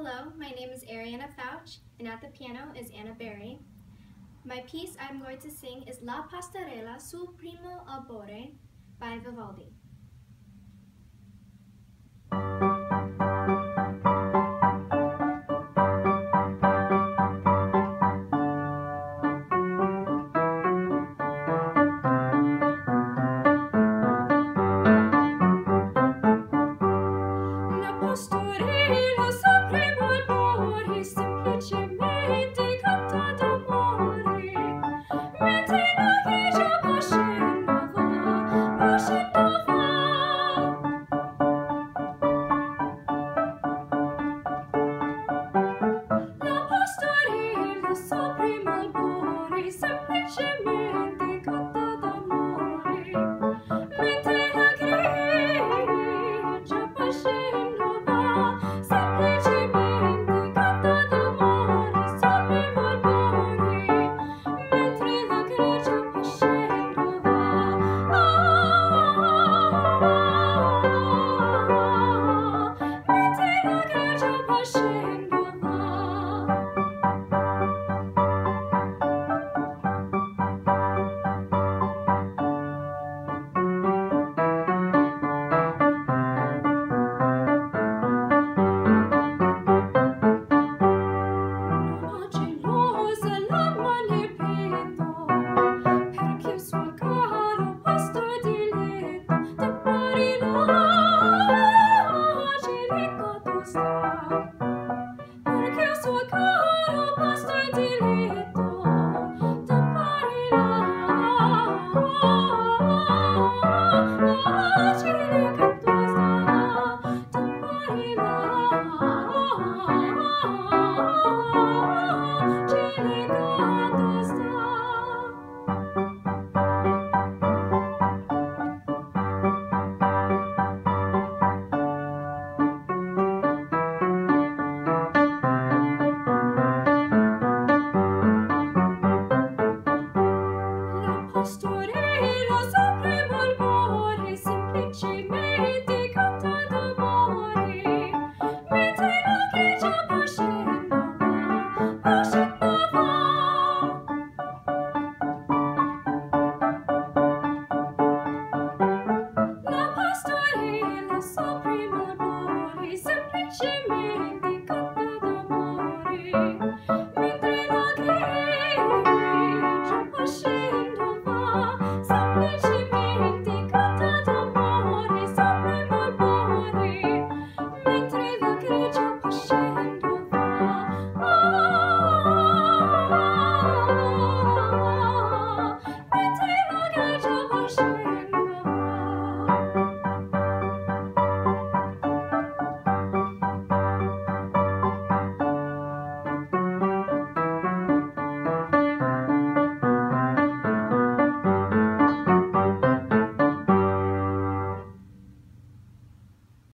Hello, my name is Arianna Fouch, and at the piano is Anna Berry. My piece I'm going to sing is La Pastorella Sul Primo Albore by Vivaldi. La pastorella sul primo albore semplicemente canta d'amore, mentre la chiesa pascendo va, pascendo va. La pastorella sul primo albore semplicemente canta d'amore, mentre la chiesa pascendo va, semplicemente canta d'amore sul primo albore, mentre la chiesa pascendo va, mentre la chiesa pascendo va. Gelosa l'anima nel petto, perché il suo caro pasto diletto te parirà, delicato sta, perché il suo caro pasto diletto te parirà, delicato sta, te Pastorella sul primo albore semplicemente canta d'amore, mentre la chiesa pascendo va, pascendo va. La pastorella sul primo albore semplicemente